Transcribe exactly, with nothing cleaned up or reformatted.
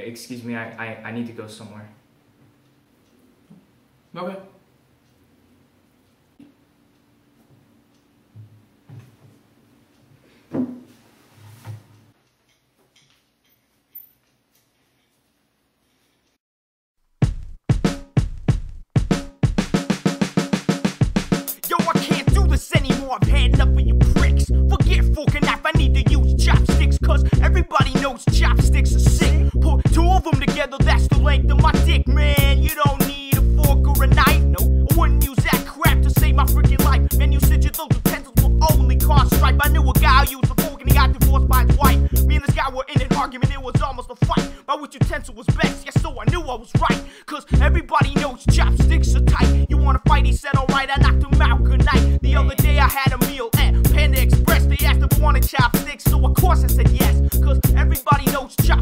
excuse me, I, I, I need to go somewhere. Okay. Yo, I can't do this anymore, I've had enough of you pricks. Forget fork and knife, I need to use chopsticks, cause everybody knows chopsticks are sick. Put two of them together, that's the length of my dick, man. You don't need a fork or a knife, no. I wouldn't use that crap to save my freaking life. Man, you said you those utensils will only cause strife. I knew a guy who used a fork and he got divorced by his wife. Me and this guy were in an argument, it was almost a fight about which utensil was best. Yeah, so I knew I was right, cause everybody knows chopsticks are tight. You wanna fight? He said, alright, I knocked him out, good night. The other day I had a meal at Panda Express. They asked if I wanted chopsticks, so of course I said yes, cause everybody knows chopsticks